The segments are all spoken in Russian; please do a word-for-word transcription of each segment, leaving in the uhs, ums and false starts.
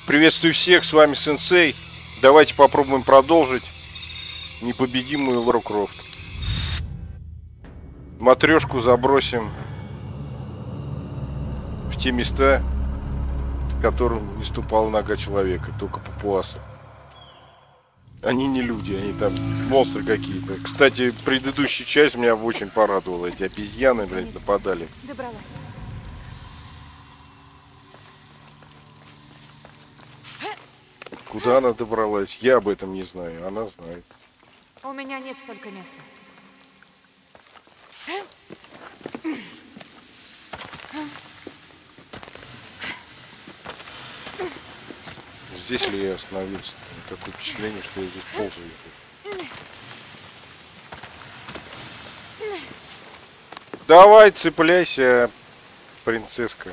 Приветствую всех, с вами Сенсей. Давайте попробуем продолжить непобедимую Лару Крофт. Матрешку забросим в те места, в которым не ступала нога человека, только папуасы. Они не люди, они там монстры какие-то. Кстати, предыдущая часть меня очень порадовала. Эти обезьяны, блядь, нападали. Добралась. Куда она добралась? Я об этом не знаю, она знает. У меня нет столько места. Здесь ли я остановился? Такое впечатление, что я здесь ползаю. Давай, цепляйся, принцесска.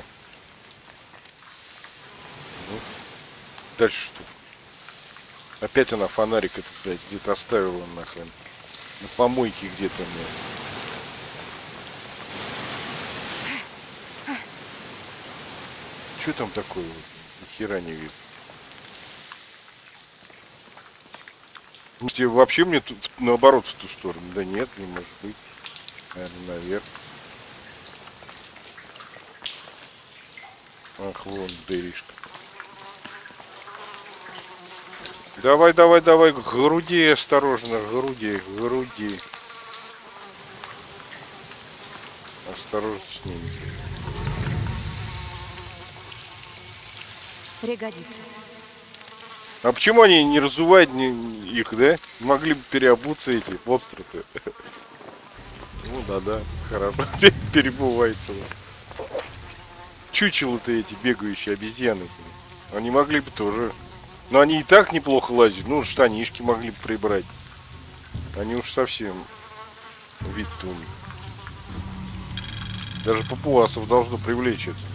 Ну, дальше что? Опять она фонарик этот, блядь, где-то оставила нахрен. На помойке где-то, блядь. Что там такое? Ни хера не видно. Может, вообще мне тут наоборот в ту сторону? Да нет, не может быть. Наверное, наверх. Ах, вон дыришка. Давай, давай, давай, к груди осторожно, к груди, к груди. Осторожно с ними. Пригодится. А почему они не разувают их, да? Могли бы переобуться эти монстры-то. Ну да-да, хорошо. Перебывается. Чучело-то эти бегающие обезьяны. Они могли бы тоже. Но они и так неплохо лазят. Ну, штанишки могли бы прибрать. Они уж совсем вид-то у них. Даже папуасов должно привлечь это.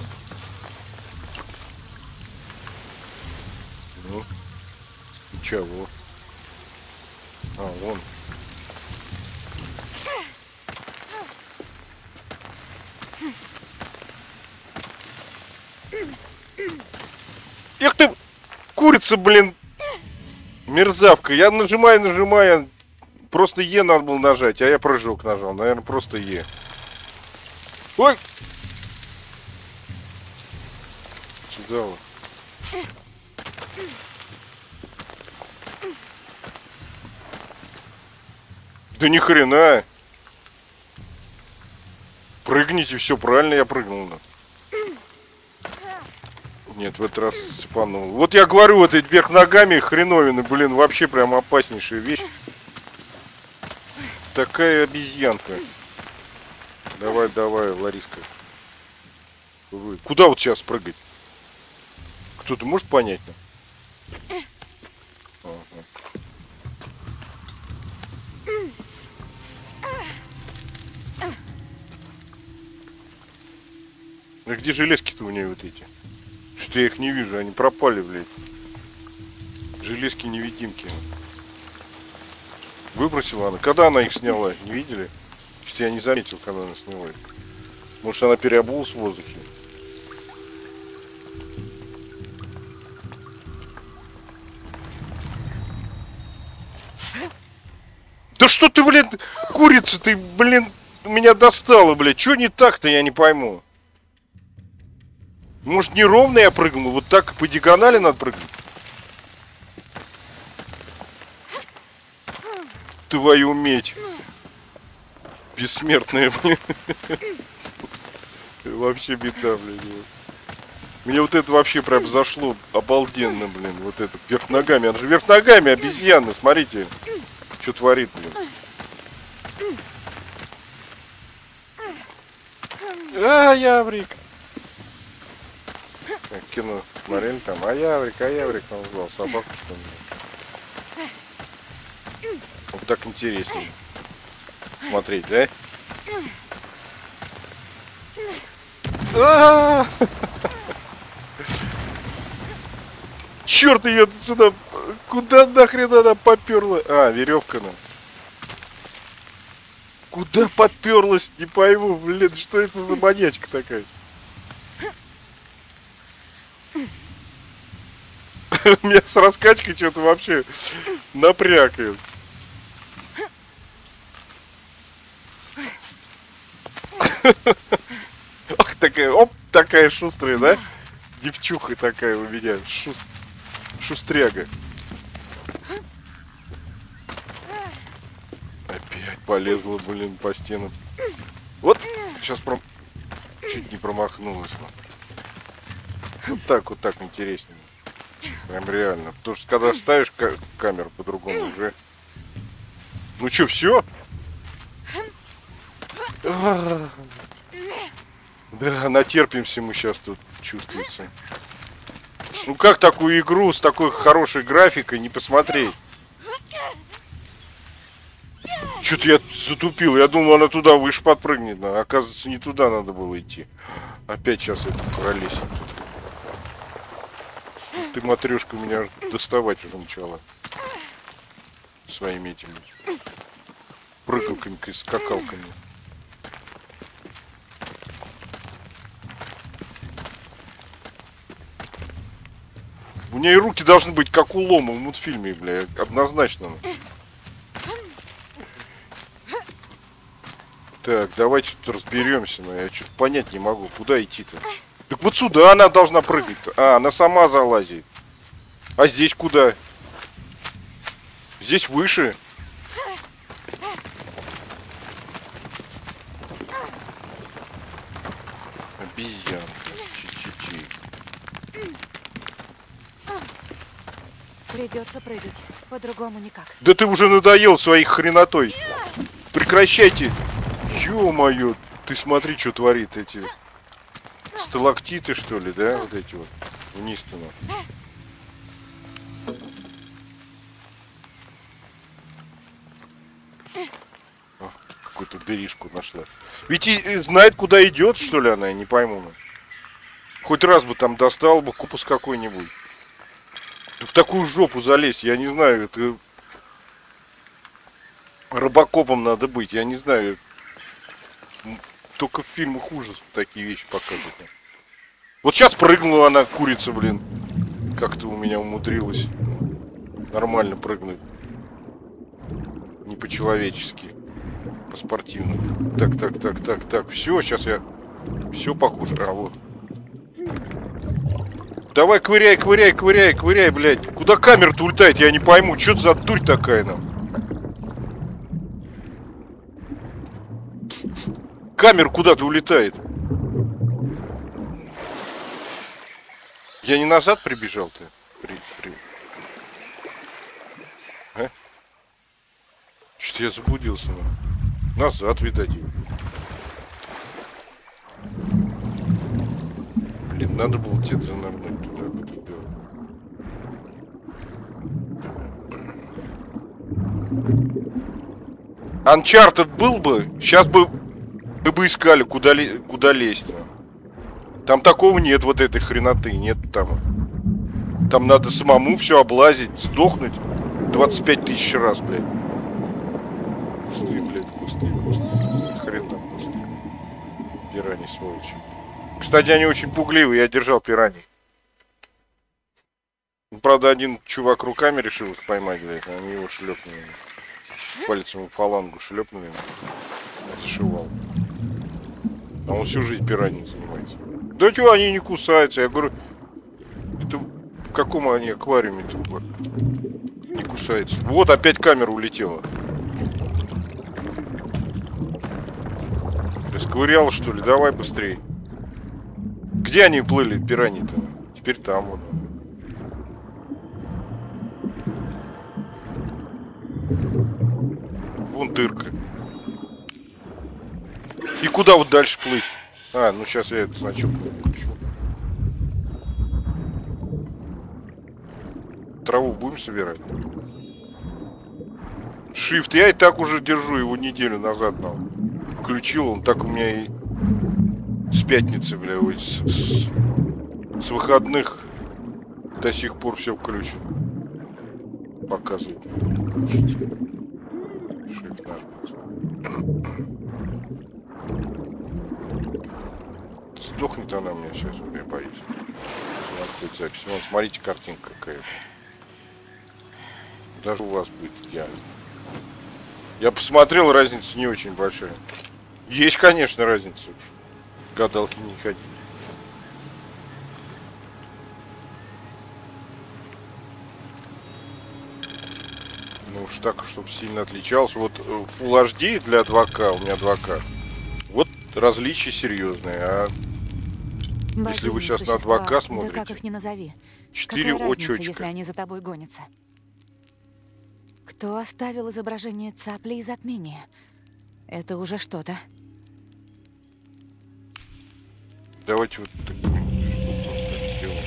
Ну, чего? А, вон. Эх ты, курица, блин, мерзавка. Я нажимаю, нажимаю. Просто Е надо было нажать, а я прыжок нажал. Наверное, просто Е. Ой! Сюда вот. Да ни хрена. Прыгните, все правильно, я прыгнул. Нет, в этот раз сыпанул. Вот я говорю, вот эти вверх ногами хреновины, блин, вообще прям опаснейшая вещь. Такая обезьянка. Давай, давай, Лариска. Куда вот сейчас прыгать? Кто-то может понять? Ага. А где железки-то у нее вот эти? Что-то я их не вижу, они пропали, блядь. Железки-невидимки. Выбросила она. Когда она их сняла? Не видели? Что-то я не заметил, когда она сняла их. Может, она переобулась в воздухе? Да что ты, блин, курица, ты, блин, меня достала, блядь. Что не так-то, я не пойму. Может, неровно я прыгнул? Вот так по диагонали надо прыгнуть? Твою медь. Бессмертная, блин. Вообще беда, блин. Мне вот это вообще прям зашло обалденно, блин. Вот это вверх ногами. Она же вверх ногами обезьяна, смотрите. Что творит, блин. А, Яврик. Кино смотрели там. А Яврик, а Яврик, он звал собаку, что ли. Вот так интереснее смотреть, да? А-а-а! Черт, ее сюда. Куда нахрен она поперла? А, веревка она. Куда поперлась? Не пойму, блин, что это за маньячка такая? Меня с раскачкой что-то вообще напрягает. Ах, такая, оп, такая шустрая, да? Девчуха такая у меня, шуст... шустряга. Опять полезла, блин, по стенам. Вот, сейчас пром... чуть не промахнулась. Вот так, вот так интереснее. Прям реально. Потому что когда ставишь ка камеру по-другому уже... Ну что, все? Да, натерпимся мы сейчас тут, чувствуется. Ну как такую игру с такой хорошей графикой не посмотреть? Что-то я затупил. Я думал, она туда выше подпрыгнет. А оказывается, не туда надо было идти. Опять сейчас это пролезет. Ты, матрешка, меня доставать уже начала. Своими этими прыгалками, скакалками. У нее и руки должны быть как у лома в мультфильме, бля, однозначно. Так, давайте тут разберемся, но я что-то понять не могу, куда идти-то. Так вот сюда она должна прыгать-то. А, она сама залазит. А здесь куда? Здесь выше. Обезьян. Чи-чи-чи. Придется прыгать. По-другому никак. Да ты уже надоел своих хренотой. Прекращайте. Ё-моё. Ты смотри, что творит эти... Сталактиты, что ли, да? Вот эти вот. Вниз-то. Какую-то дыришку нашла. Ведь и знает, куда идет, что ли, она, я не пойму. Хоть раз бы там достал бы купус какой-нибудь. В такую жопу залезть, я не знаю, это... Робокопом надо быть, я не знаю. Только в фильмах ужасов такие вещи показывают. Вот сейчас прыгнула она, курица, блин. Как-то у меня умудрилась нормально прыгнуть. Не по-человечески. По-спортивному. Так, так, так, так, так. Все, сейчас я... Все похоже. А, вот. Давай, ковыряй, ковыряй, ковыряй, ковыряй, блядь. Куда камера-то улетает, я не пойму. Что это за дурь такая нам? Камера куда-то улетает. Я не назад прибежал-то? При, при... А? Что-то я заблудился. На. Назад, видать. Блин, надо было тебе занырнуть туда. Uncharted был бы, сейчас бы мы бы искали, куда, ли, куда лезть. Там такого нет, вот этой хреноты, нет там. Там надо самому все облазить, сдохнуть двадцать пять тысяч раз, блядь. Пустые, блядь, пустые, пустые. Хрен там пустые. Пираньи, сволочи. Кстати, они очень пугливые, я держал пираний. Правда, один чувак руками решил их поймать, блядь, они его шлепнули. Пальцем в фалангу шлепнули, зашивал. А он всю жизнь пираньей занимается. Да что, они не кусаются? Я говорю, это в каком они аквариуме трубы? Не кусается. Вот опять камера улетела. Расковырял, что ли? Давай быстрее. Где они плыли, пираньи-то? Теперь там вот. Вон дырка. И куда вот дальше плыть? А, ну сейчас я этот значок включу. Траву будем собирать? Shift. Я и так уже держу его неделю назад. Но включил, он так у меня и с пятницы, бля, с, с, с выходных до сих пор все включено. Показывает. Включить. Shift нажму. Сдохнет она мне сейчас, я боюсь. открыть запись. Вон, смотрите, картинка какая. Даже у вас будет идеально. Я посмотрел, разница не очень большая. Есть, конечно, разница. Гадалки не ходи. Ну уж так, чтобы сильно отличался. Вот Full эйч ди для два ка, у меня два ка. Вот различия серьезные. А Богини, если вы сейчас существа, на два ка смотрите, да как их ни назови. четыре Какая разница, очечка. если они за тобой гонятся? Кто оставил изображение цапли и затмения? Это уже что-то. Давайте вот такую штуку сделаем.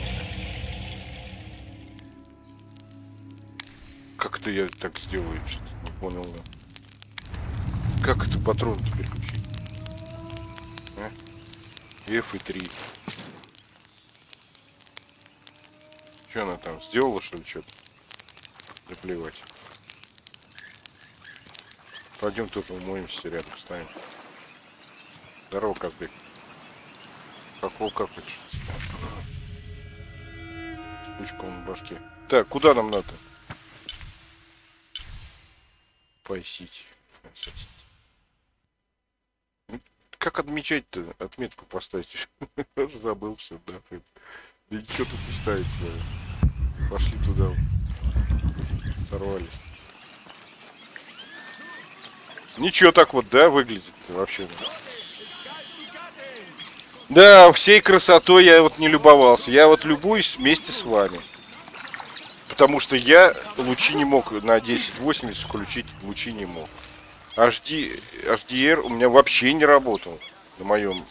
Как это я так сделаю? Что-то не понял. Да. Как это патрон переключить? А? эф и три. Что она там сделала, что ли, что-то? Да плевать. Пойдем тоже умоемся, рядом ставим. Здорово, Казбек. Какого как хочешь? Спучка он в башке. Так, куда нам надо? Пойсить. Как отмечать-то? Отметку поставить. Забыл все, да. Да ничего тут не ставится. Пошли туда. Сорвались. Ничего так вот, да, выглядит вообще. Да, всей красотой я вот не любовался. Я вот любуюсь вместе с вами. Потому что я лучи не мог на десять восемьдесят включить, лучи не мог. эйч ди, эйч ди ар у меня вообще не работал на моем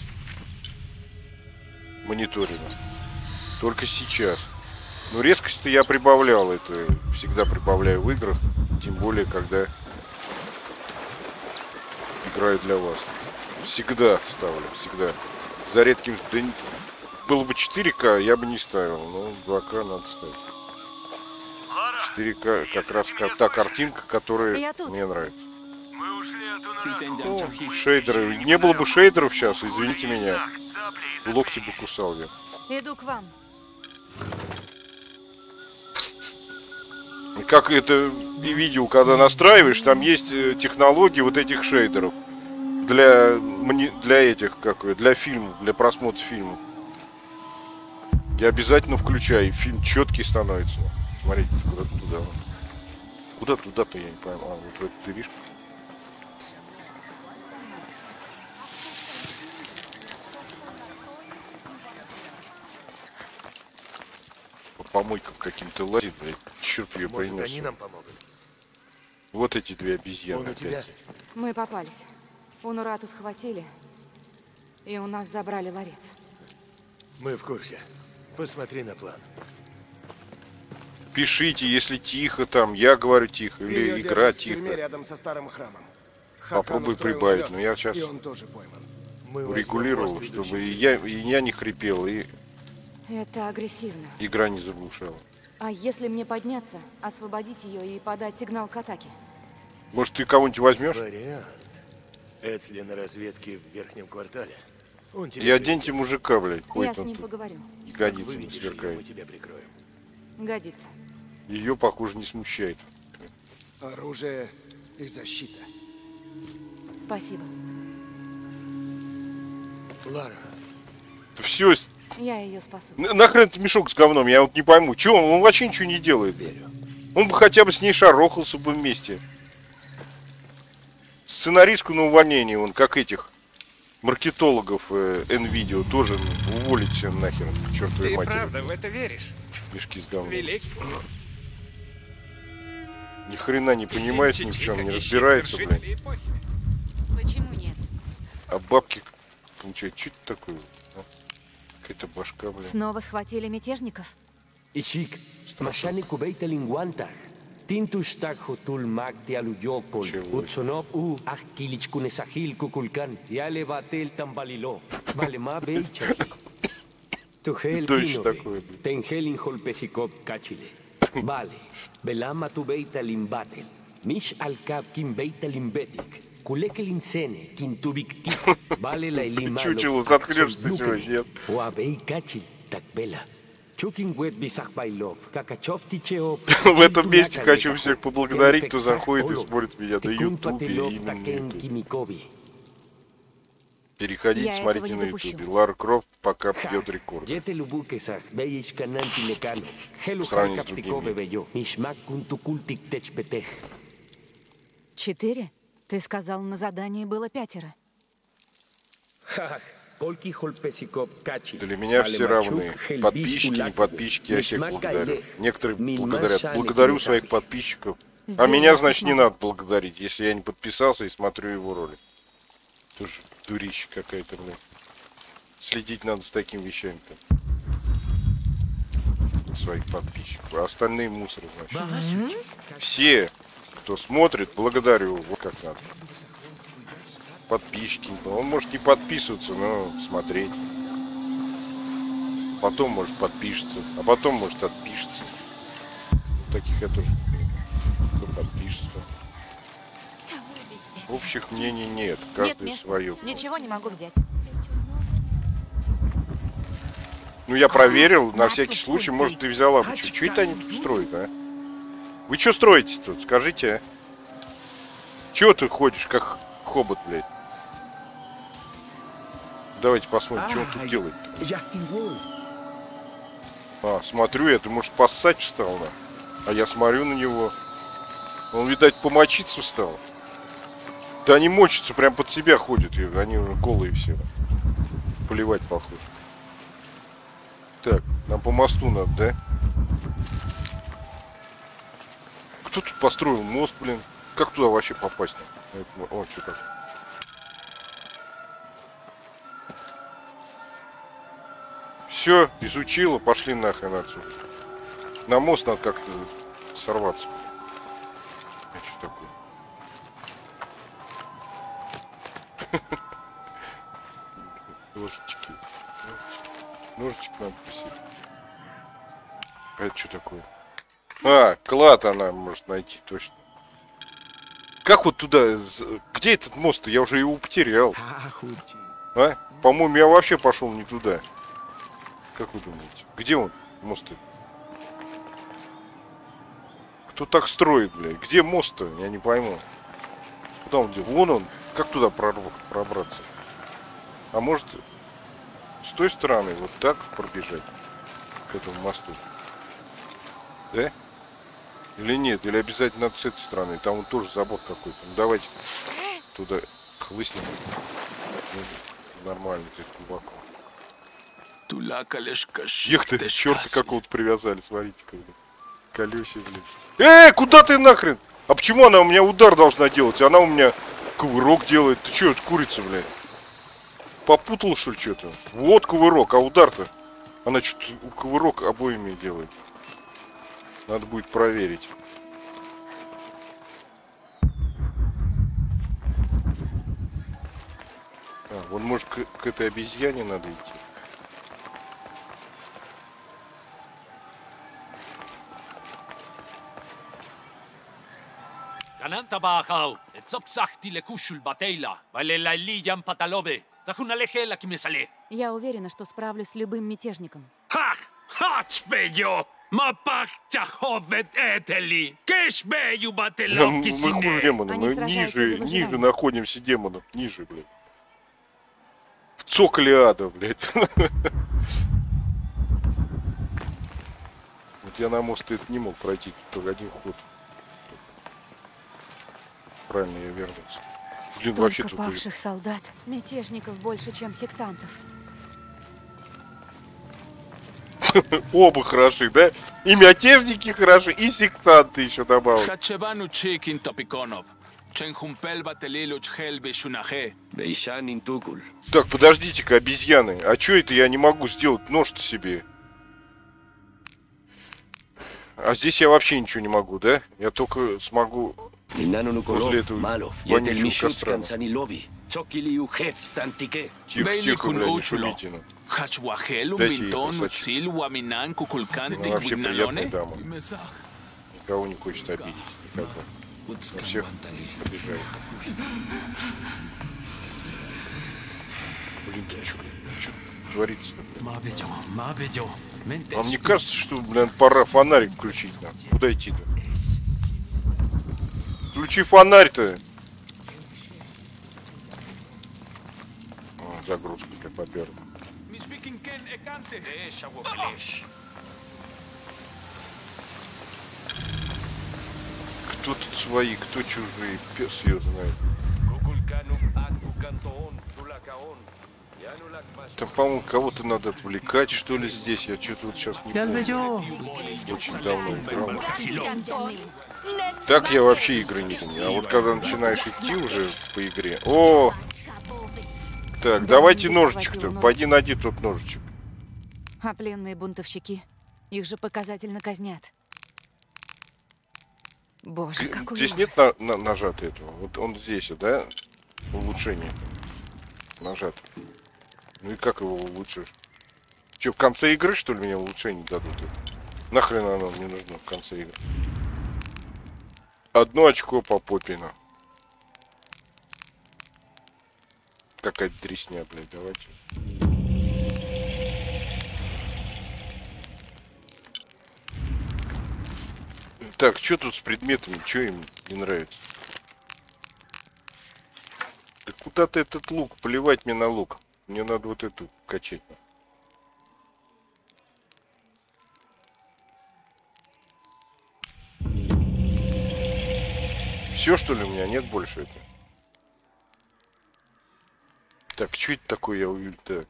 мониторе. Только сейчас. Но резкость-то я прибавлял. Это всегда прибавляю в играх. Тем более, когда играю для вас. Всегда ставлю, всегда. За редким... Да, было бы четыре ка, я бы не ставил. Но два ка надо ставить. четыре ка как раз как та картинка, которая мне нравится. О, шейдеры. Не было бы шейдеров сейчас, извините меня. Локти бы кусал я. Иду к вам. Как это и видео, когда настраиваешь, там есть технологии вот этих шейдеров. Для, для этих, как для фильмов, для просмотра фильмов. Я обязательно включаю, и фильм четкий становится. Смотрите, куда туда. Куда туда-то, я не пойму. А, вот в эту дыришку. По помойкам каким-то лазит, блядь. Черт ее принес. Может, они нам помогут? Вот эти две обезьяны. Он у тебя? опять. Мы попались. Унурату схватили, и у нас забрали ларец. Мы в курсе. Посмотри на план. Пишите, если тихо там, я говорю тихо, или Ее игра держат в тюрьме тихо. рядом со старым храмом. Попробуй Хахан устроил прибавить, налет, но я сейчас и он тоже пойман. Мы возьмем регулировал, мост, чтобы ведущий и к я, и я не хрипел, и Это агрессивно. игра не заглушала. А если мне подняться, освободить ее и подать сигнал к атаке? Может, ты кого-нибудь возьмешь? Вариант. Эцли на разведке в верхнем квартале. Он тебе И оденьте мужика, блядь, Я ходит с он ним тут, поговорю. ягодицами выведешь ее, мы сверкает. тебя прикроем. Годится. Ее, похоже, не смущает. Оружие и защита. Спасибо. Лара, Все, Я ее спасу. нахрен ты мешок с говном, я вот не пойму. Че он, он вообще ничего не делает. верю. Он бы хотя бы с ней шарохался бы вместе. Сценаристку на увольнение, он как этих маркетологов э, Nvidia тоже ну, уволить все нахер, к чертовой Ты матери. правда в это веришь? Мешки с говном. Велик. Ни хрена не понимает ни в чем, не ищет разбирается, блин. вершителей эпохи. Почему нет? А бабки, получается, что это такое? А? Какая-то башка, блин. Снова схватили мятежников? Ishik, mashani kubeita linguantag. Tintus tag hotul mag te aluyokol. Чего? Utsonop u achkilich kunesahil kukulkan. Yale batel tambalilo. Valema beichaki. Tuhel Что еще kinobe. такое, блин? Tengelin holpesikop kachile. Vale. Belama tu beita limbatel. Mish al kap kim beita limbetik. Kulekelin sene kin tubik kik. Vale la ilima. Чучело, заткнешься ты сегодня, нет? Уабей качил так бела. В этом месте хочу всех поблагодарить, кто заходит и смотрит меня на ютубе и именно на ютубе. Переходите, Я смотрите на этого не ютубе. Лара Крофт пока бьет рекорд. В сравнении с другими. Четыре? Ты сказал, на задании было пятеро. Для меня все равны. Подписчики, не подписчики, я всех благодарю. Некоторые благодарят. Благодарю своих подписчиков. А меня, значит, не надо благодарить, если я не подписался и смотрю его ролик. Тоже дурища какая-то, блин. Следить надо с такими вещами-то. Своих подписчиков. А остальные мусоры, значит. Все, кто смотрит, благодарю. Вот как надо. Подписчики. Он может не подписываться, но смотреть. Потом может подпишется. А потом может отпишется. Таких я тоже кто подпишется. Общих мнений нет. Каждый Нет, свое. Ничего не могу взять. Ну я проверил, на всякий случай, может, ты взяла бы. Что это они тут строят, а? Вы что строите тут? Скажите, а? Чего ты ходишь, как хобот, блядь? Давайте посмотрим, что он тут делает. А, смотрю я, ты, может, поссать встал, да? А я смотрю на него. Он, видать, помочиться встал. Да они мочатся, прям под себя ходят. Они голые все. Поливать похоже. Так, нам по мосту надо, да? Кто тут построил мост, блин? Как туда вообще попасть? О, что так? Все, изучила, пошли нахрен отсюда. На мост надо как-то сорваться. А что такое? Ножички. Ножичек надо просить. А это что такое? А, клад она может найти, точно. Как вот туда? Где этот мост? Я уже его потерял. А? По-моему, я вообще пошел не туда. Как вы думаете? Где он, мост-то? Кто так строит, блядь? Где мост-то? Я не пойму. Куда он где? Вон он. Как туда пробраться? А может, с той стороны вот так пробежать к этому мосту? Да? Или нет? Или обязательно надо с этой стороны? Там вот тоже забор какой-то. Ну давайте туда хлыстнем. Ну, нормально здесь глубоко. Ех ты, черта какого-то привязали, смотрите-ка. Колесе, блин. Эй, куда ты нахрен? А почему она у меня удар должна делать? Она у меня кувырок делает. Ты что, это курица, блядь? Попутал, что ли, что-то? Вот кувырок, а удар-то? Она что-то кувырок обоими делает. Надо будет проверить. А, вон, может, к, к этой обезьяне надо идти. Kananta baakaw, et sopsahti le kushul bateila, valella liian patalobe, tahuna lehela kimesale. Я уверена, что справлюсь с любым мятежником. Хах! Хачбею! Мапахтаховет этели! Кешбею Мы бателовки хуже сине! демона, Они мы сражаются ниже, за ниже выживание. находимся демонов. Ниже, блядь. В цоколе ада, блядь. Вот я на мост это не мог пройти, только один ход. Правильно, я вернулся. Блин, вообще Столько тут... павших солдат. Мятежников больше, чем сектантов. Оба хороши, да? И мятежники хороши, и сектанты еще добавил. Так, подождите-ка, обезьяны. А что это я не могу сделать нож-то себе? А здесь я вообще ничего не могу, да? Я только смогу возле этого вонючего костра. Тихо, тихо, бля, не шумите, ну. Дайте ей посочиться. Она вообще приятная дама. Никого не хочет обидеть. Никого. Всех обижает. Блин, тут что, что творится? Mente А мне stupid. кажется, что, блин, пора фонарик включить нам. Куда идти-то? Включи фонарь-то! О, загрузка для попереду. Deixa o feliz. Кто тут свои, кто чужие? Пес ее знает. Там, по-моему, кого-то надо отвлекать, что ли, здесь. Я что-то вот сейчас не помню. Очень давно играл. Так я вообще игры не помню. А вот когда начинаешь идти уже по игре... О! Так, давайте ножичек-то. Пойди найди тот ножичек. А пленные бунтовщики? Их же показательно казнят. Боже, какой Здесь ужас. нет на, на, нажата этого? Вот он здесь, да? Улучшение. Нажат. Ну и как его улучшишь? Че, в конце игры, что ли, мне улучшение дадут? Нахрен оно мне нужно в конце игры? Одно очко по попину. Какая-то дресня, блядь, давайте. Так, что тут с предметами? Что им не нравится? Да куда ты этот лук? Плевать мне на лук. Мне надо вот эту качать. Все, что ли, у меня нет больше этого? Так, что это такое, я увидел? Так.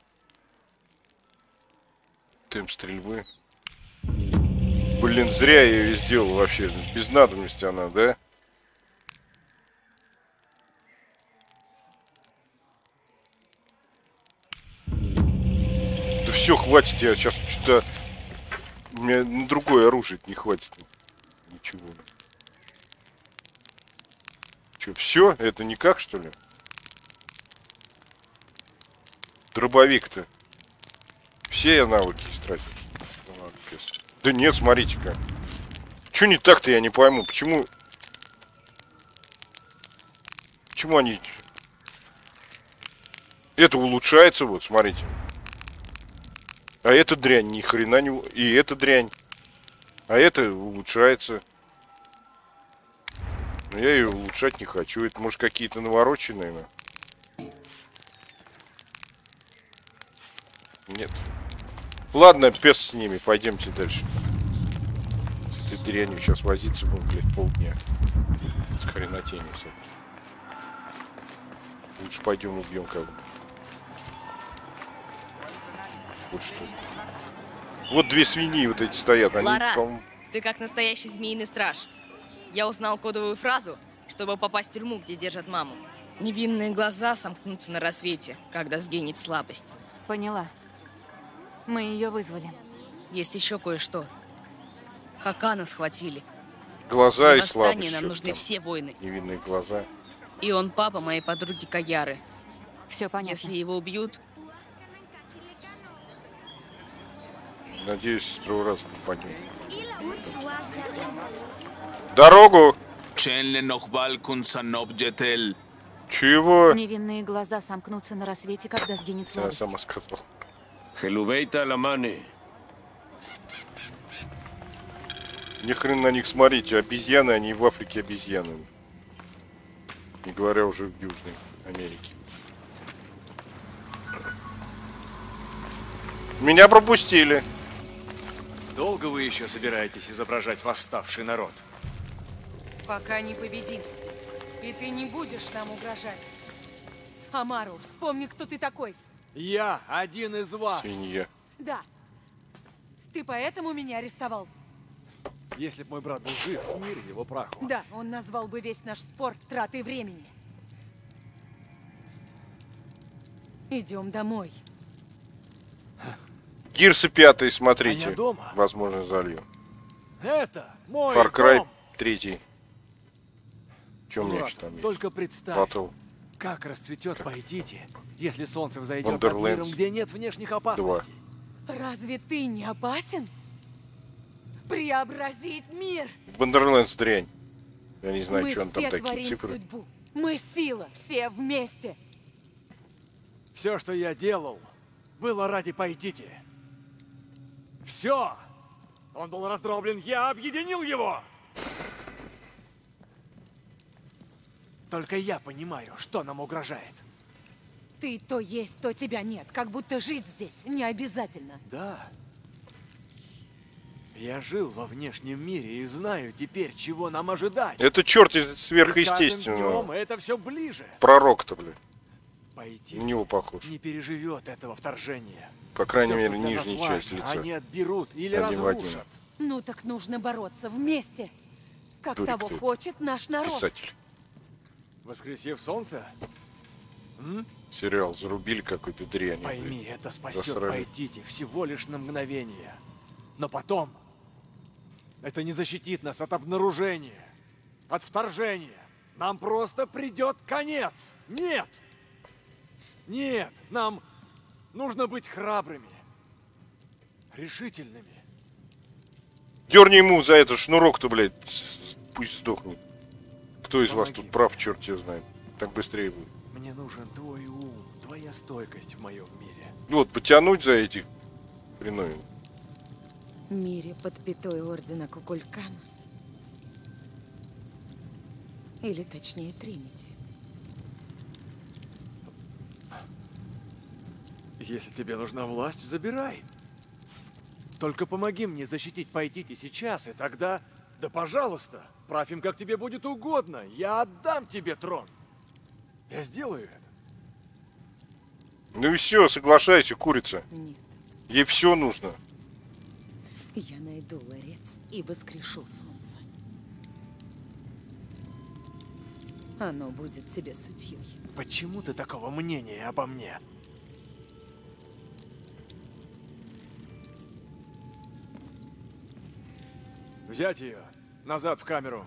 Темп стрельбы. Блин, зря я ее сделал вообще. Без надобности она, да? Да все, хватит, я сейчас что-то... У меня на другое оружие не хватит. Ничего. Че, все? Это никак, что ли? Дробовик-то. Все я навыки истратил. Ну, ладно, пес. Да нет, смотрите-ка. Че не так-то, я не пойму. Почему... Почему они... Это улучшается, вот, смотрите. А эта дрянь ни хрена не... И эта дрянь. А это улучшается. Но я ее улучшать не хочу. Это, может, какие-то навороченные, наверное. Нет. Ладно, пес с ними. Пойдемте дальше. С этой дрянью сейчас возиться будем, блядь, полдня. С хренотенью все. Лучше пойдем убьем кого-нибудь. Вот что. Вот две свиньи вот эти стоят. Они, Лара, по-моему... ты как настоящий змеиный страж. Я узнал кодовую фразу, чтобы попасть в тюрьму, где держат маму. Невинные глаза сомкнутся на рассвете, когда сгинет слабость. Поняла. Мы ее вызвали. Есть еще кое-что. Хакана схватили. Глаза Для и восстания слабость. нам что-то нужны там. все воины. Невинные глаза. И он папа моей подруги Каяры. Все понятно. Если его убьют, Надеюсь, с второго раза попадем. Дорогу! Чего? Невинные глаза сомкнутся на рассвете, когда сгинет Я слабость. сама сказала. Хелубейта ламани. Ни хрена на них смотрите. Обезьяны, они в Африке обезьяны. Не говоря уже в Южной Америке. Меня пропустили. Долго вы еще собираетесь изображать восставший народ? Пока не победим. И ты не будешь нам угрожать. Амару, вспомни, кто ты такой. Я один из вас. Свинья. Да. Ты поэтому меня арестовал? Если б мой брат был жив, мир его праху. Да, он назвал бы весь наш спор тратой времени. Идем домой. Гирсы пятый, смотрите. А я дома? Возможно, залью. Это мой Far Cry дом. третий. Чем у меня Брат, еще там есть? только представь, Батл. как расцветет Паитити, если солнце взойдет над Wonderlands миром, где нет внешних опасностей. Разве ты не опасен? Преобразить мир! Бандерлендс дрянь. Я не знаю, Мы что он там все такие творим цифры. судьбу. Мы сила, все вместе. Все, что я делал, было ради Паитити. Все! Он был раздроблен, я объединил его! Только я понимаю, что нам угрожает. Ты то есть, то тебя нет. Как будто жить здесь не обязательно. Да. Я жил во внешнем мире и знаю теперь, чего нам ожидать. Это черт из И с каждым сверхъестественного. днем это все ближе. Пророк-то, блин. Пойти На него похож. не переживет этого вторжения. По крайней Всё, мере, что для нас нижняя часть важно, лица. они отберут или Один в один. разрушат. Ну так нужно бороться вместе. Как Дурик того ты. хочет наш народ. Писатель. Воскресив солнце? М? Сериал зарубили какой-то дрянь. Пойми, это спасет Засрали. Пайтити всего лишь на мгновение. Но потом это не защитит нас от обнаружения, от вторжения. Нам просто придет конец. Нет! Нет, нам нужно быть храбрыми, решительными. Дерни ему за это шнурок-то, блядь. с- Пусть сдохнет. Кто из вас Помоги тут мне. прав, черт его знает. Так быстрее будет. Мне нужен твой ум, твоя стойкость в моем мире. Вот, потянуть за этих хреновин. В мире под пятой ордена Кукулькана. Или точнее Тринити. Если тебе нужна власть, забирай. Только помоги мне защитить Пайтити сейчас, и тогда, да пожалуйста, правь им, как тебе будет угодно. Я отдам тебе трон. Я сделаю это. Ну и все, соглашайся, курица. Нет, Ей все нужно. я найду ларец и воскрешу солнце. Оно будет тебе судьей. Почему ты такого мнения обо мне? Взять ее назад в камеру.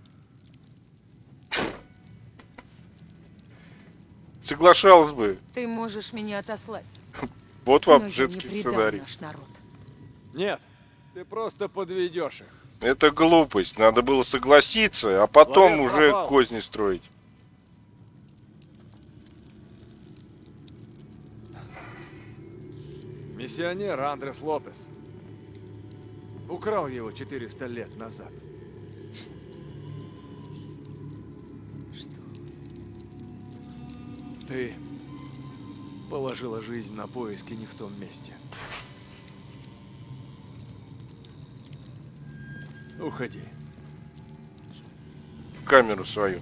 Соглашалась бы. Ты можешь меня отослать. Вот Но вам я не женский предам сценарий. наш народ. Нет, ты просто подведешь их. Это глупость. Надо было согласиться, а потом Ларец уже пропал. козни строить. Миссионер Андрес Лопес. Украл его четыреста лет назад. Что? Ты положила жизнь на поиски не в том месте. Уходи. В камеру свою.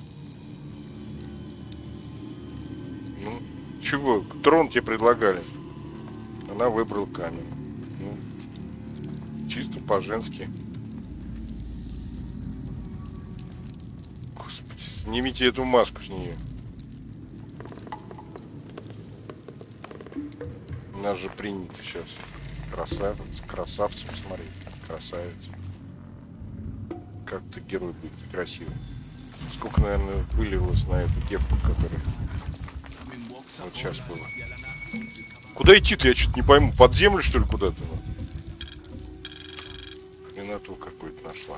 Ну, чего? Трон тебе предлагали. Она выбрала камеру. Ну, чисто по-женски. Господи, снимите эту маску с нее. У нас же принято сейчас. Красавец, красавцы, посмотри. Красавец. Как-то герой будет красивый. Сколько, наверное, вылилось на эту кепку, которая вот сейчас было. Куда идти-то? Я что-то не пойму. Под землю, что ли, куда-то? Хреноту какую-то нашла.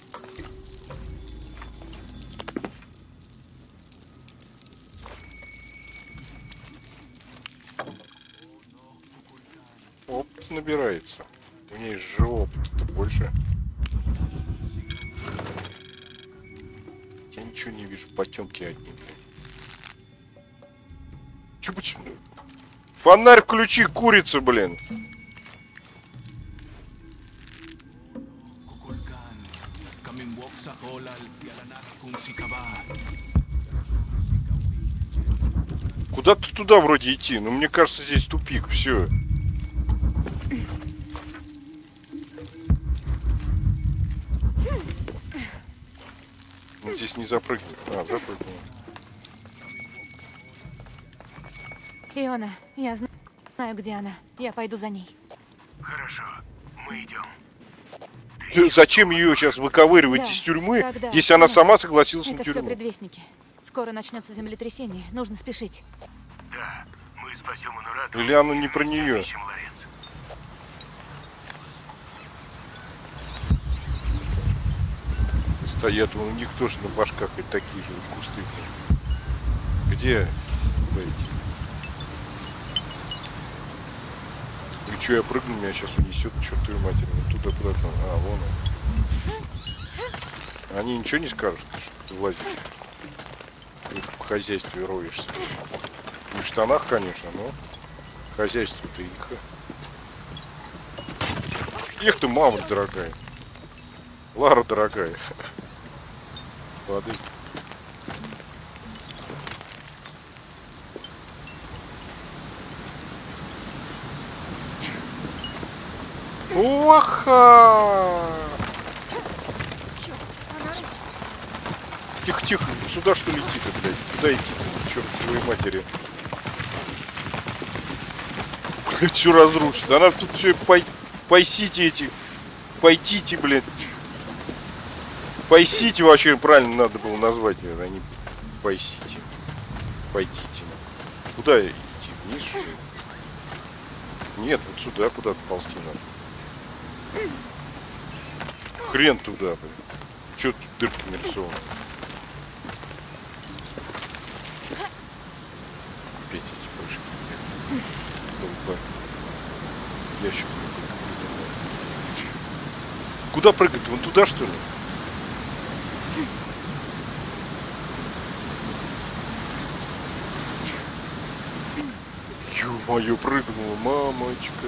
Опыт набирается. У нее же опыта-то больше. Я ничего не вижу. Потемки одни. Че почему? Фонарь включи, курица, блин. Куда-то туда вроде идти, но мне кажется, здесь тупик. Все. Ну, здесь не запрыгнет. А, запрыгнет. Иона, я зна- знаю, где она. Я пойду за ней. Хорошо, мы идем. Зачем ее сейчас выковыривать Да, из тюрьмы, когда если она начнется? сама согласилась на Это все тюрьму? предвестники. Скоро начнется землетрясение. Нужно спешить. Да, мы спасем Онурату. Или оно не про вместе нее? отыщем ларец. Стоят, у них тоже на башках и такие же кусты. Где? Куда идти? Или что, я прыгну, меня сейчас унесет, чертовой матери. Ну, туда, куда там. А, вон он. Они ничего не скажут, что ты лазишь. Ты в хозяйстве роешься. Не в штанах, конечно, но хозяйство-то их. Эх ты, мама дорогая. Лара дорогая. Воды. Оха! Тихо, тихо, сюда что летит-то, блядь? Куда идти-то? Черт твоей матери. Блядь, все разрушит. Она тут все пой... Пойсите эти. Пойдите, блядь. Пойсите вообще правильно надо было назвать, а не пойсите. Пойдите. Куда идти? Вниз, что ли? Нет, вот сюда куда-то ползти надо. Хрен туда, блин. Чё тут дырки нарисованы? Опять эти прыжки. Долба. Ящик. Куда прыгать? Вон туда, что ли? Ё-моё, прыгнула, мамочка.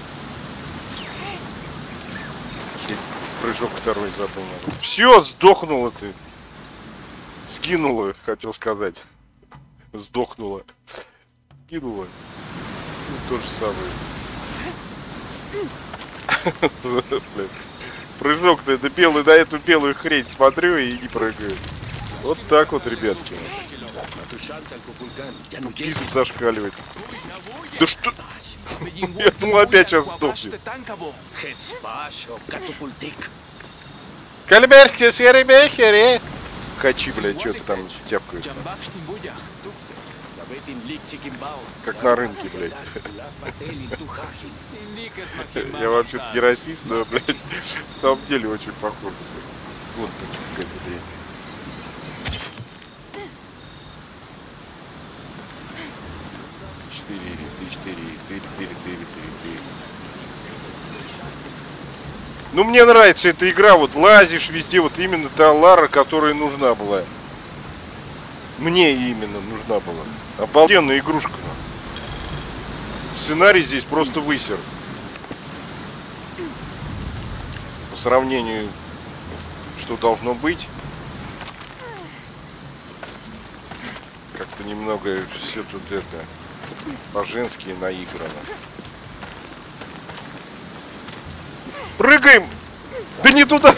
Прыжок второй забыл. Все, сдохнула ты. Скинула, хотел сказать. Сдохнула. Скинула. Ну, то же самое. Прыжок-то это белый, на эту белую хрень смотрю и не прыгаю. Вот так вот, ребятки. Кизм зашкаливает. Да что? Я думал, опять сейчас сдохнет. Кальберки, серый бехере. Хачи, блядь, что ты там тяпкаешь? Как на рынке, блядь. Я вообще-то не расист, но, блядь, в самом деле очень похож. Вот какая-то дрянь. Ну, мне нравится эта игра, вот лазишь везде, вот именно та Лара, которая нужна была. Мне именно нужна была. Обалденная игрушка. Сценарий здесь просто высер. По сравнению, что должно быть. Как-то немного все тут это по-женски наиграно. Прыгаем! Да не туда!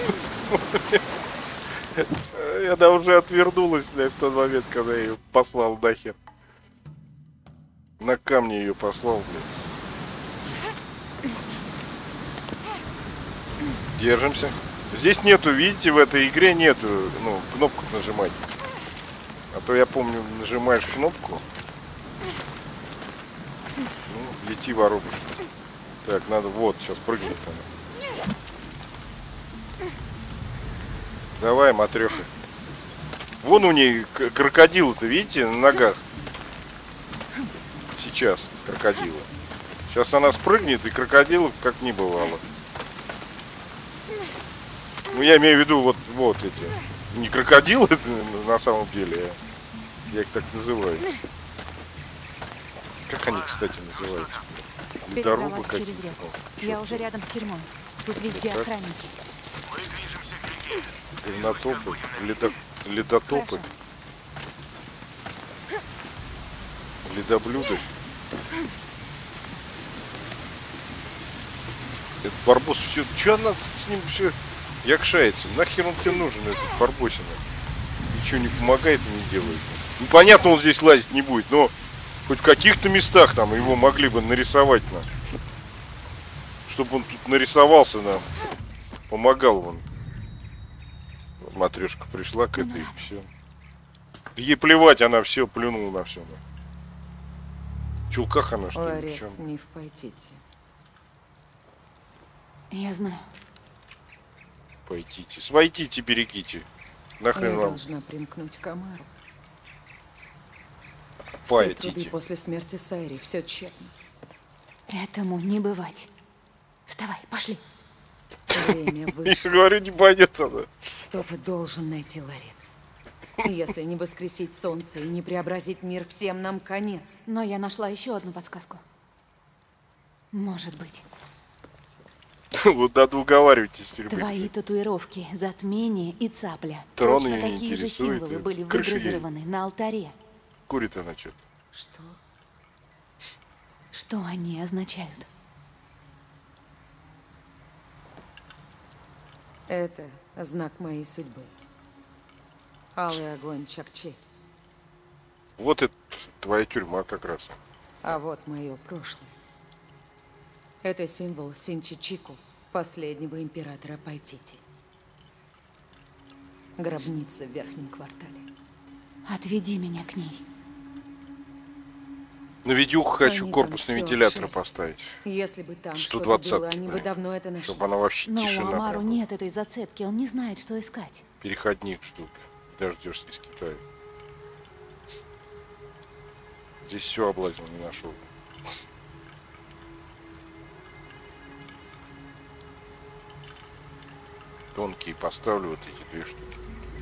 Она уже отвернулась, блядь, в тот момент, когда я ее послал нахер. На камне ее послал, блядь. Держимся. Здесь нету, видите, в этой игре нету, ну, кнопку нажимать. А то я помню, нажимаешь кнопку. Ну, лети, воробушка. Так, надо, вот, сейчас прыгнет она. Давай, матрёха. Вон у ней крокодил-то, видите, на ногах. Сейчас крокодила. Сейчас она спрыгнет, и крокодилов как не бывало. Ну, я имею в виду вот, вот эти. Не крокодилы на самом деле, я их так называю. Как они, кстати, называются? Ледорубы какие-то. Я уже рядом с тюрьмой. Тут везде так. Охранники. Говнотопы, ледо... ледотопы, ледоблюды. Этот барбос все, че она с ним все якшается? Нахер он тебе нужен, этот барбосина? Ничего не помогает и не делает. Ну понятно, он здесь лазить не будет, но хоть в каких-то местах там его могли бы нарисовать нам. Чтобы он тут нарисовался нам. Помогал он. Матрешка пришла к этой, ну, все. Ей плевать, она все плюнула на все. В чулках она, что ли? Ларец не в Пайтите. Я знаю. Пойдите. Свойдите, берегите. Нахрен Я вам. должна примкнуть к Амару. Пайтите. Все труды после смерти Сайри, все тщетно. Этому не бывать. Вставай, пошли. Время Я вышло. говорю, не пойдет она. Кто-то должен найти ларец. Если не воскресить солнце и не преобразить мир, всем нам конец. Но я нашла еще одну подсказку. Может быть. Вот надо уговаривать из тюрьмы. Твои татуировки, затмение и цапля. Трон Точно её не такие же интересует, символы и были крыша ей. выгравированы на алтаре. Курит она что-то. Что? Что они означают? Это знак моей судьбы. Алый огонь Чакчи. Вот это твоя тюрьма как раз. А вот мое прошлое. Это символ Синчичику, последнего императора Пайтити. Гробница в верхнем квартале. Отведи меня к ней. На видюху хочу Они корпусный там всё вентилятор обшили. поставить. Если бы там сто что-то двадцать, было, они бы давно это нашли. чтобы она вообще Но у тишина. Амару прям. нет этой зацепки, он не знает, что искать. Переходник штука. Дождешься из Китая. Здесь все облазил, не нашел. Тонкие поставлю вот эти две штуки.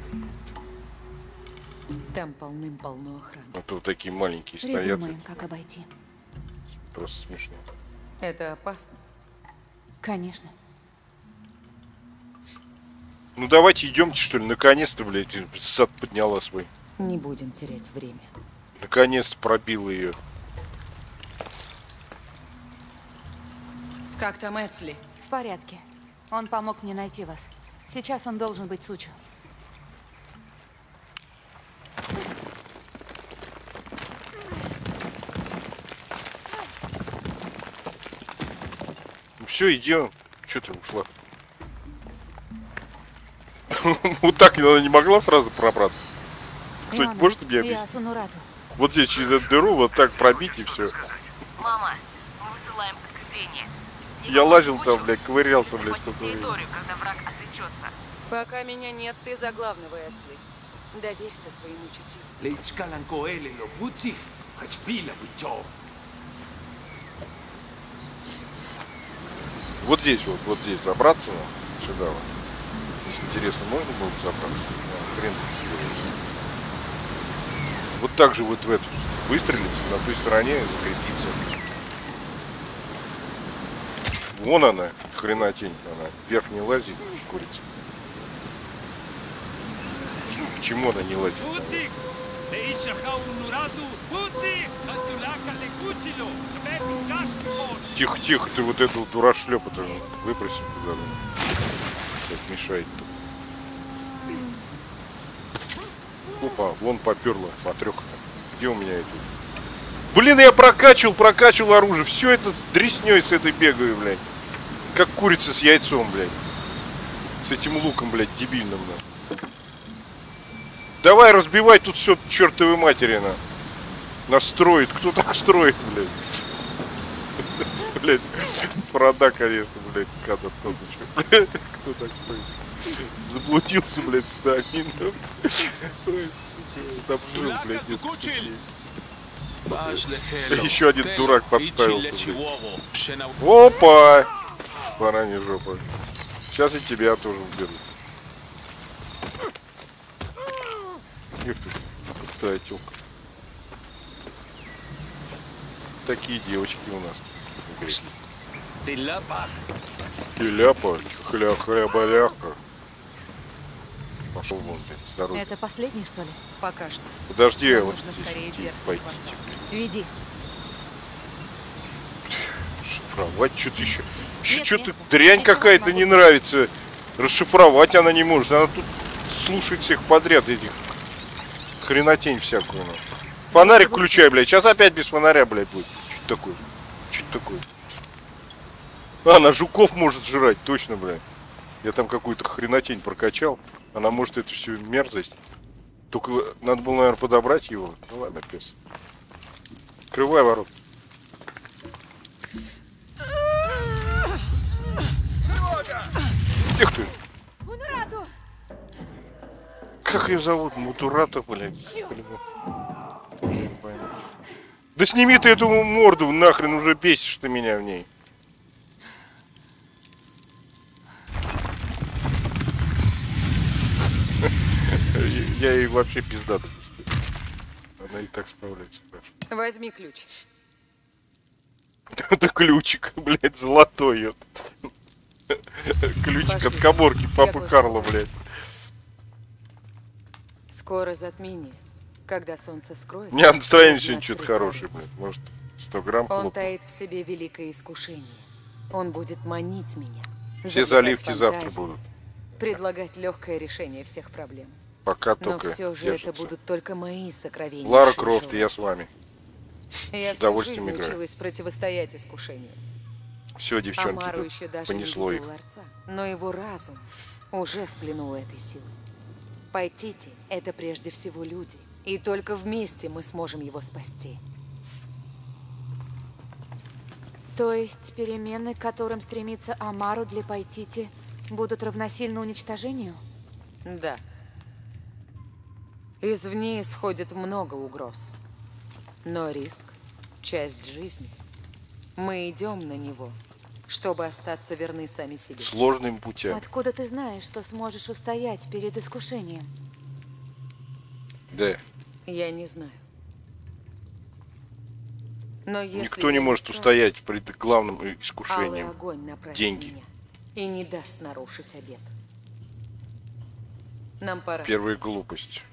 Там полным-полно охраны. А то вот такие маленькие стоят. Придумаем, как обойти. Просто смешно. Это опасно. Конечно. Ну давайте идемте, что ли, наконец-то, блядь, сад подняла свой. Не будем терять время. Наконец-то пробила ее. Как там Эцли? В порядке. Он помог мне найти вас. Сейчас он должен быть Сучу. Ну все, идем. Че ты ушла? Вот так она не могла сразу пробраться. Кто-нибудь может мне Я объяснить? Сунурату. Вот здесь через эту дыру вот так пробить и все. Мама, мы высылаем подкрепление. Я лазил там, блядь, ковырялся, блядь, с такой. Территорию, когда враг отвлечется. Пока меня нет, ты за главного, Эцли. Доверься своему чутью. Лейчкаланкоэле лопути, хачпила бичо. Вот здесь вот, вот здесь забраться на сюда вот. Если интересно, можно было бы забраться? А, хрен разберется. Вот так же вот в эту выстрелить, на той стороне закрепиться. Вон она, хренотень, она вверх не лазит, курица. Почему она не лазит? Тихо, тихо, ты вот эту дурашлепа-то выбросим туда. Так мешает-то. Опа, вон поперла матреха. Где у меня это? Блин, я прокачивал, прокачивал оружие. Все это с дресней с этой бегаю, блядь. Как курица с яйцом, блядь. С этим луком, блядь, дебильным, да. Давай разбивай тут все чертовой матери, на. Настроит. Кто так строит, блядь? Блядь, прода, конечно, блядь, когда тот еще. Кто так стоит? Заблудился, блядь, в здании. Ой, сука, там жил, блядь, несколько дней. Еще один дурак подставился, блядь. Опа! Баранья жопа. Сейчас и тебя тоже уберут. Эх ты, пустая тёлка. Такие девочки у нас. Ты ляпа. И ляпа, хля-хля-баляха. Пошел вон, блядь, с дороги. Это последний, что ли? Пока что. Подожди, Нам вот нужно здесь скорее вот вверх пойти. Веди. Шифровать что-то еще. Еще Нет, что-то нет, дрянь это какая-то могу. не нравится. Расшифровать она не может. Она тут слушает всех подряд этих хренотень всякую. Ну. Фонарик включай, блядь. Сейчас опять без фонаря, блядь, будет. Что такое? Что такое? А, она жуков может жрать, точно, блядь. Я там какую-то хренотень прокачал. Она может эту всю мерзость. Только надо было, наверное, подобрать его. Ну ладно, пес. Открывай ворот. Эх ты! Унурату! Как ее зовут? Мутурата, блядь. Да сними ты эту морду, нахрен уже бесишь ты меня в ней. Я ей вообще пиздата достаю. Она и так справляется. Возьми ключ. Это ключик, блядь, золотой. Ключик от коборки папы Карла, блядь. Скоро затмение. Когда солнце скроется... У меня настроение сегодня что-то хорошее, блядь. Может, сто грамм Он хлопнул. таит в себе великое искушение. Он будет манить меня. Все завлекать заливки завтра фантазии, будут. Предлагать легкое решение всех проблем. Пока Но только все же держится. это будут только мои сокровеннейшие Лара Крофт, желания. я с вами. Я С всю удовольствием жизнь играю. училась противостоять искушению. Все, девчонки, Амару тут еще даже понесло не их. видел ларца, но его разум уже в плену у этой силы. Пайтити — это прежде всего люди, и только вместе мы сможем его спасти. То есть перемены, к которым стремится Амару для Пайтити, будут равносильны уничтожению? Да. Извне исходит много угроз. Но риск — часть жизни. Мы идем на него, чтобы остаться верны сами себе. Сложным путем. Откуда ты знаешь, что сможешь устоять перед искушением? Да. Я не знаю. Но если Никто не я может справлюсь, устоять перед главным алый искушением. огонь направит Деньги. меня и не даст нарушить обет. Нам пора. Первая глупость.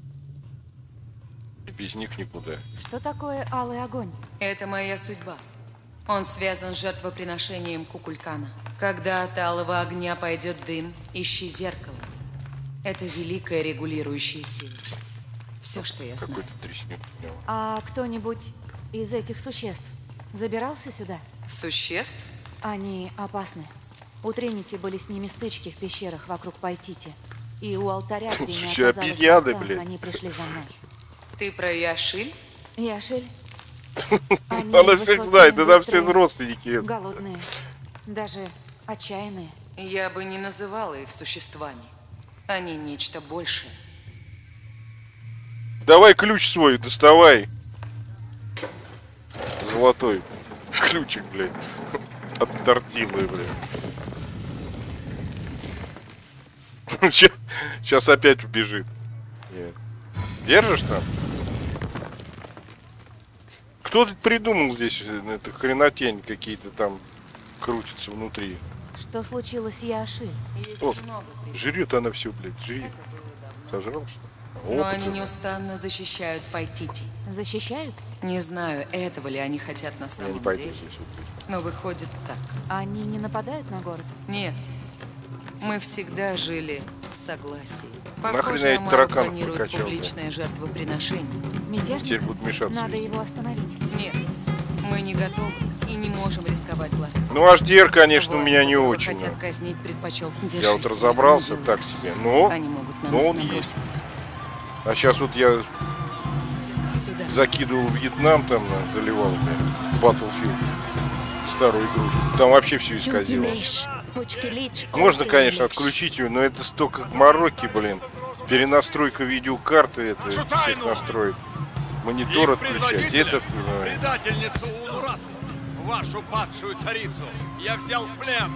И без них никуда. Что такое алый огонь? Это моя судьба. Он связан с жертвоприношением Кукулькана. Когда от алого огня пойдет дым, ищи зеркало. Это великая регулирующая сила. Все, что я знаю. Какой-то трясник. А кто-нибудь из этих существ забирался сюда? Существ? Они опасны. У Тринити были с ними стычки в пещерах вокруг Пайтити. И у алтаря, где не Слушай, оказалось обезьяны, ларца, блядь. они пришли за мной. Ты про Яшиль? Яшель? Они Она всех высокие, знает, она все быстрые, родственники. голодные, даже отчаянные. Я бы не называла их существами. Они нечто большее. Давай ключ свой, доставай. Золотой. Ключик, блядь. От тортилы, блядь. Сейчас опять убежит. Нет. Держишь там? Кто тут придумал здесь это хренотень какие-то там крутятся внутри? Что случилось с Яшель? Есть О, много причин. жрет она все, блядь, жрет. Сожрал, что ли? Но Опыт они уже. неустанно защищают Пайтити. Защищают? Не знаю, этого ли они хотят на Я самом не пойду деле. здесь. вот. Но выходит так. Они не нападают на город? Нет. Мы всегда жили в согласии. Нахрена Похоже, эти Амару тараканов планирует прокачал, публичное жертвоприношение. Теперь Мятежник? будут мешаться. Надо везде. его остановить. Нет, мы не готовы и не можем рисковать ларцом. Ну, аш ди ар, конечно, у Воин, меня не которого очень. хотят казнить, предпочел. Я Держись, вот Снег, разобрался не делай так так. себе. Но, Они могут на но нас он есть. наброситься. А сейчас вот я Сюда. закидывал Вьетнам, там на- заливал, блядь, Battlefield. Старую игрушку. Там вообще все исказило. Можно, конечно, отключить ее, но это столько мороки, блин. Перенастройка видеокарты, это Вашу всех тайну! настроек. Монитор Их отключать, предводителя, этот... э, предательницу Унурату, вашу падшую царицу, я взял в плен.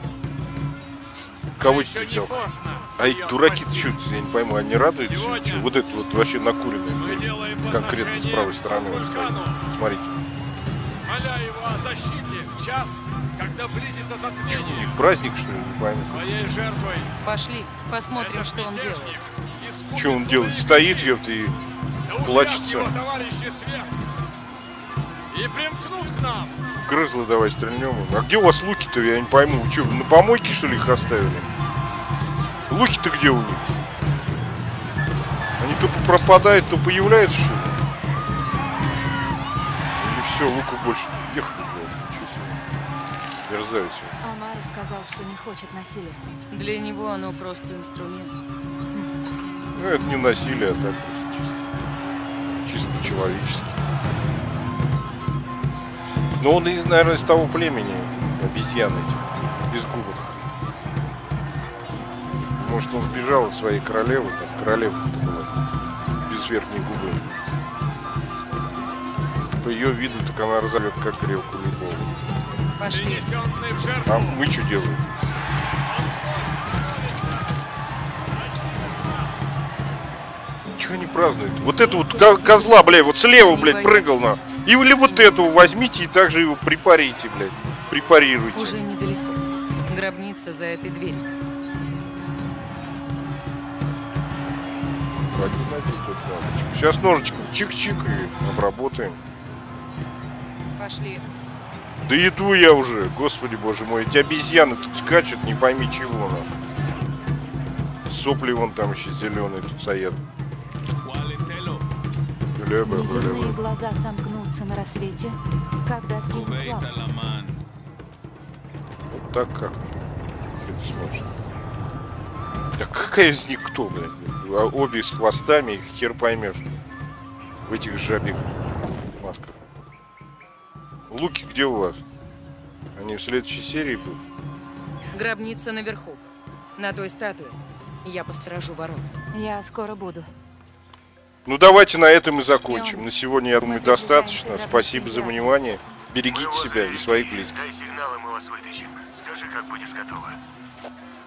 Кого еще ты не взял? поздно А эти ее дураки, спасти. что, я не пойму, они радуются? Сегодня Чё? Вот это вот вообще накуренное, Мы блядь, делаем конкретно с подношение правой стороны. вот вулкану. стоит. Смотрите. Моля его о защите в час, когда близится У затмение. них праздник, что ли, не пойму. Своей жертвой. Пошли, посмотрим, Этот что он мятежник делает. искупит Что он делает? грехи. Стоит, ёпта, и... Да узрят плачется. его товарищи свет. И примкнут к нам. Грызло давай стрельнем. А где у вас луки-то, я не пойму. Вы что, на помойке, что ли, их оставили? Луки-то где у них? Они то пропадают, то появляются, что ли? Или все, луков больше не ехали, блядь. Ничего себе. Мерзавец. Амару сказал, что не хочет насилия. Для него оно просто инструмент. Ну, это не насилие, а так просто чисто. Чисто по-человечески. Но он, из, наверное, из того племени, эти, обезьяны эти, без губок. Может, он сбежал от своей королевы, там королева-то была, без верхней губы. По ее виду, так она разорвет как грелку любого. Пошли. Принесенный в жертву. А мы что делаем? Чего они празднуют? Вот это вот ко- козла, блядь, вот слева, блядь, прыгал на. Или вот эту возьмите и также его препарите, блядь. Препарируйте. Уже недалеко. Гробница за этой дверью. Сейчас ножичком чик-чик и обработаем. Пошли. Да иду я уже, господи боже мой, эти обезьяны тут скачут, не пойми чего нам. Сопли вон там еще зеленые тут стоят. Невинные глаза сомкнутся на рассвете, когда сгинет слабость. Вот так как? Что ты смотришь? Да какая из них кто, блядь? А обе с хвостами, их хер поймешь. В этих жабьих масках. Луки где у вас? Они в следующей серии будут? Гробница наверху. На той статуе. Я посторожу ворот. Я скоро буду. Ну давайте на этом и закончим. Леон, На сегодня, я думаю, мы достаточно. приближаемся к Спасибо за гробнице внимание. Берегите себя и своих близких. Дай сигнал, и мы вас вытащим. Скажи, как будешь готова.